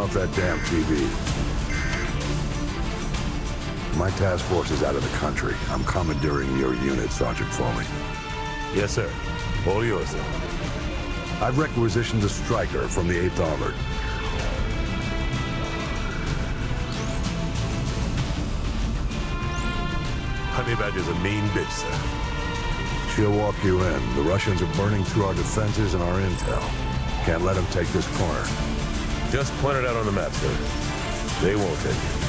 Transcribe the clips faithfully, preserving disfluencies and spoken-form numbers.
off that damn T V. My task force is out of the country. I'm commandeering your unit, Sergeant Foley. Yes, sir. All yours, sir. I've requisitioned a Striker from the eighth Armored. Honey Badger's a mean bitch, sir. She'll walk you in. The Russians are burning through our defenses and our intel. Can't let them take this corner. Just point it out on the map, sir. They won't take it.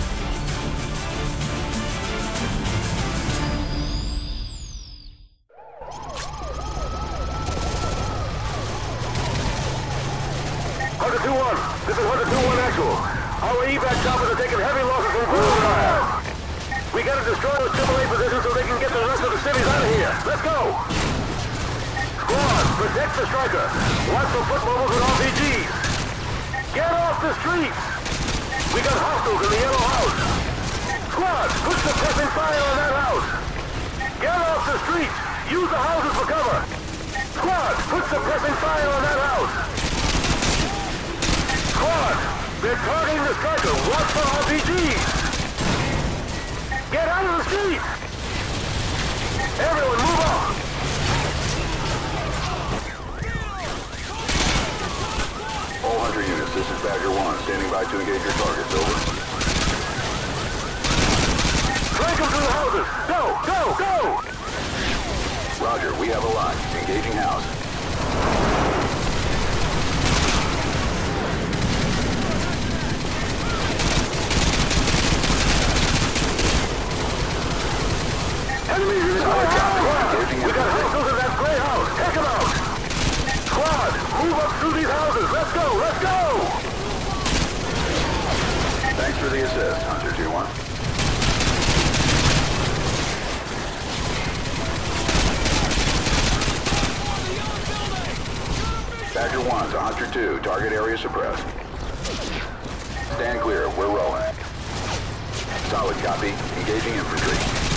Hunter two one, this is Hunter two one actual. Our evac choppers are taking heavy losses from ground fire. We gotta destroy those triple A positions so they can get the rest of the cities out of here. Let's go! Squad, protect the Striker. Watch for foot mobiles and R P Gs. Get off the streets! We got hostiles in the yellow house. Squad, put suppressing fire on that house. Get off the streets! Use the houses for cover. Squad, put suppressing fire on that house. Squad, they're targeting the Striker. Watch for R P Gs. Get out of the street! Everyone, move on! All Hunter units, this is Badger one, standing by to engage your targets, over. Flank them through the houses! Go! Go! Go! Roger, we have a lot. Engaging house. Enemies in the gray house! We got hostiles in that gray house! Take them out! Squad, move up through these houses! Let's go! Let's go! Thanks for the assist, Hunter two one. Badger one to Hunter two, target area suppressed. Stand clear, we're rolling. Solid copy, engaging infantry.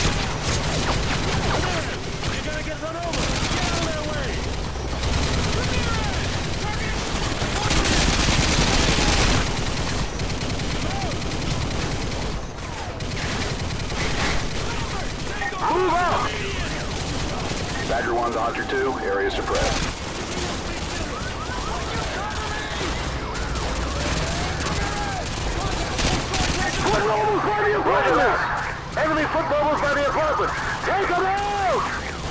Move up! Badger one to Hunter two, area suppressed. Foot mobiles by the apartment! Enemy foot mobiles by the apartment! Take them out!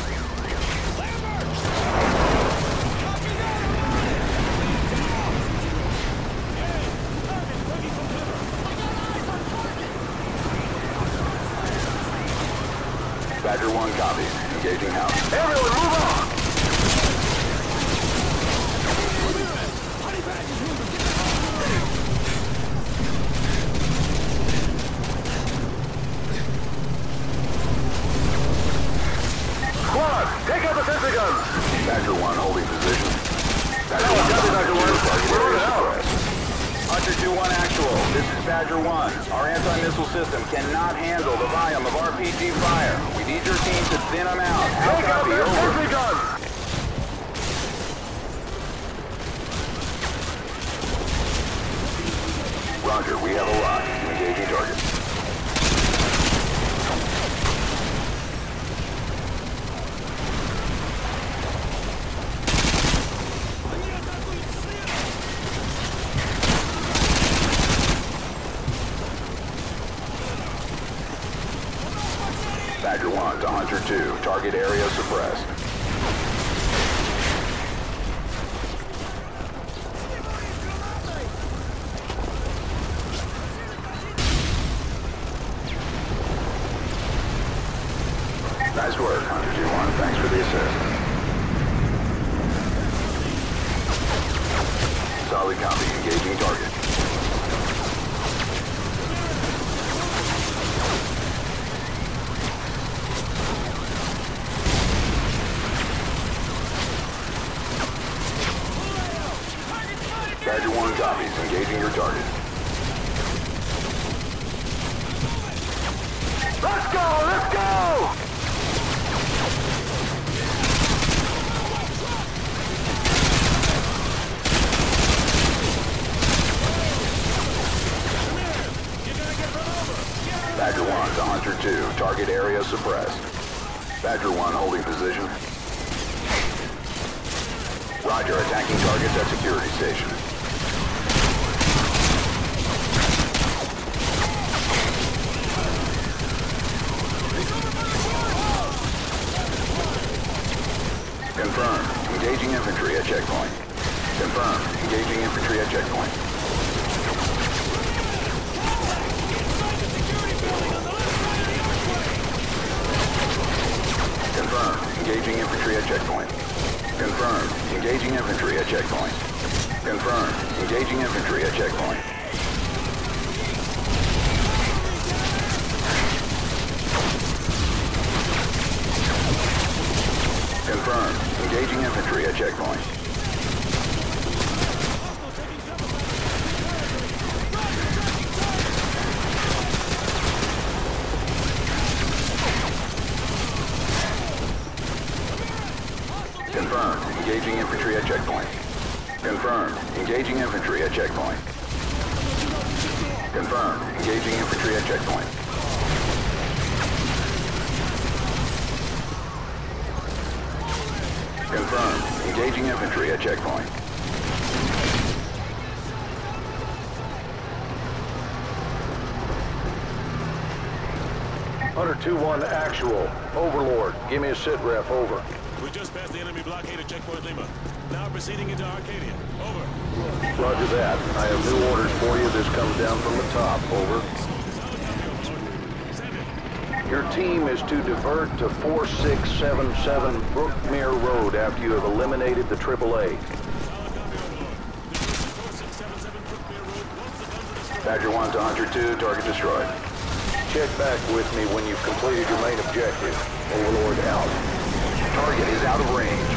Badger one copies, engaging house. Everyone, move on! Squad, take out the sentry guns! Badger one holding position. Badger No, one, copy, Badger one. target We're area out. suppressed. Hunter two one actual, this is Badger one. Our anti-missile system cannot handle the volume of R P G fire. We need your team to thin them out. How Take out copy, their over. sentry guns! Roger, we have a lock. Engaging target. Badger one to Hunter two. Target area suppressed. Nice work, Hunter two one. Thanks for the assist. Solid copy. Engaging target. Badger one copies. Engaging your target. Let's go! Let's go! to Hunter two. Target area suppressed. Badger one holding position. Roger, attacking targets at security station. Confirmed. Engaging infantry at checkpoint. Confirmed. Engaging infantry at checkpoint. Confirmed. Engaging infantry at checkpoint. Confirmed. Engaging infantry at checkpoint. Confirmed. Engaging infantry at checkpoint. Confirmed. Engaging infantry at checkpoint. Confirmed. Engaging infantry at checkpoint. Confirmed. Engaging infantry at checkpoint. Confirmed. Engaging infantry at checkpoint. Confirmed. Engaging infantry at checkpoint. Hunter two one actual. Overlord, give me a sit rep, over. We just passed the enemy blockade at Checkpoint Lima. Now proceeding into Arcadia. Over. Roger that. I have new orders for you. This comes down from the top, over. Send it. Your team is to divert to four six seven seven Brookmere Road after you have eliminated the triple A. Solid copy, Overlord. This is four six seven seven Brookmere Road. Once the guns are destroyed. Badger one to Hunter two. Target destroyed. Check back with me when you've completed your main objective. Overlord out. Target is out of range.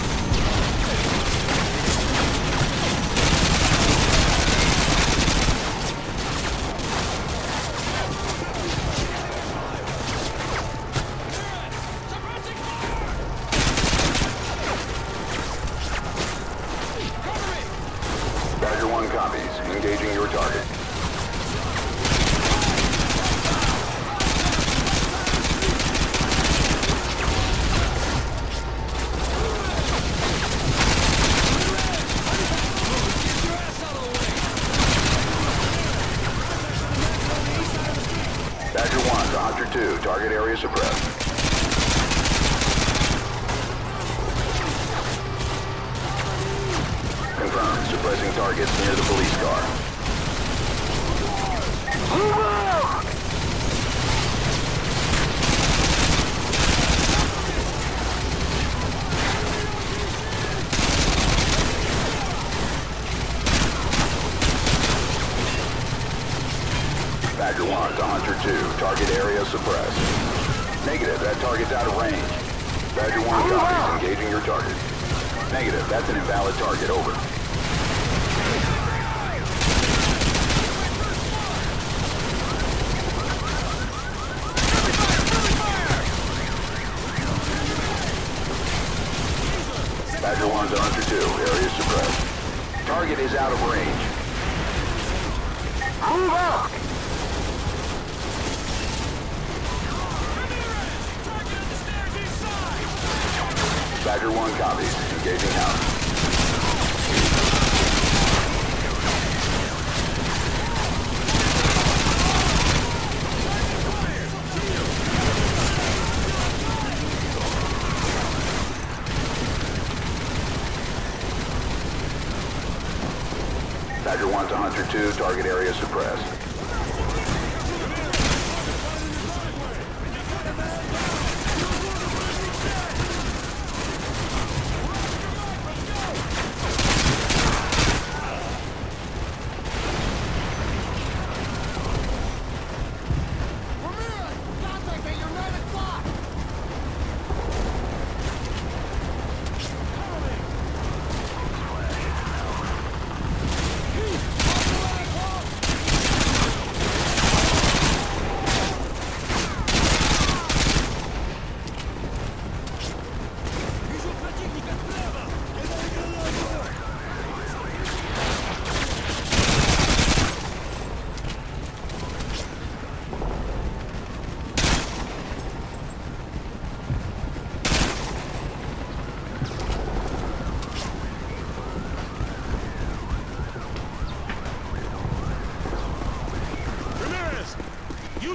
Badger one copies. Engaging your target. Badger one to Hunter two. Target area suppressed. Confirmed. Suppressing targets near the police car. Move out! Badger one to Hunter two. Target area suppressed. Negative. That target's out of range. Badger one copies. Engaging your target. Negative. That's an invalid target. Over. Badger one to Hunter two. Area suppressed. Target is out of range. Move out! Badger one copies. Engaging house. Badger one to Hunter two. Target area suppressed.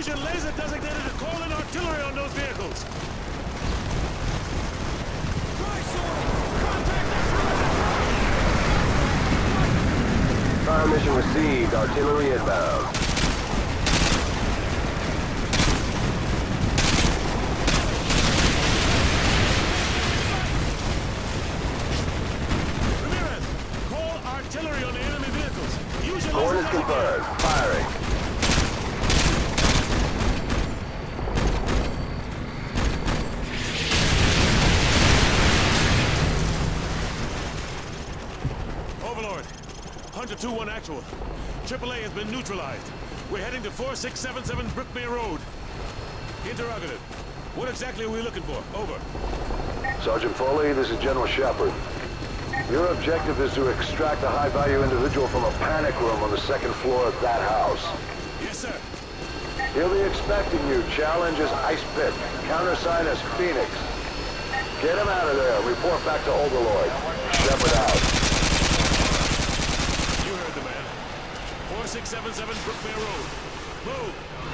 your laser designator to call in artillery on those vehicles. Fire mission received. Artillery inbound. Ramirez, call artillery on the enemy vehicles. Use your Coordinates laser confirmed. Firing. Overlord, Hunter two one actual. triple A has been neutralized. We're heading to four six seven seven Brookmere Road. Interrogative. What exactly are we looking for? Over. Sergeant Foley, this is General Shepard. Your objective is to extract a high-value individual from a panic room on the second floor of that house. Yes, sir. He'll be expecting you. Challenge is Ice Pick. Countersign is Phoenix. Get him out of there. Report back to Overlord. Shepard out. You heard the man. four six seven seven Brookmere Road. Move.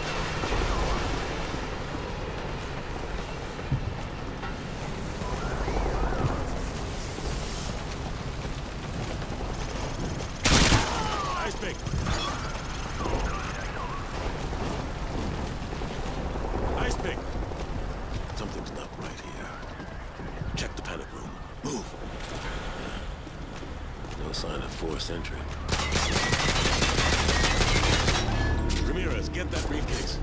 Ice pick. Ice pick. Something's not right here. Check the panic room. Move. No sign of forced entry. Ramirez, get that briefcase.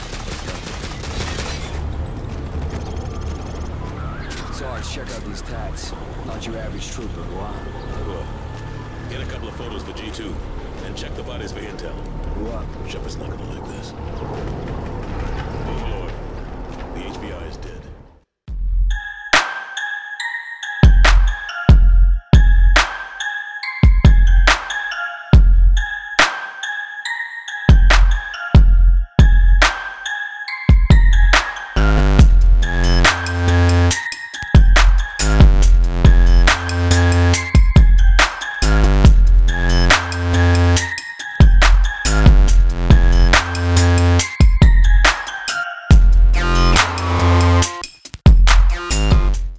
Sarge, check out these tats. Not your average trooper, huh? Cool. Get a couple of photos for G two, and check the bodies for intel. What? Shepard's not gonna like this.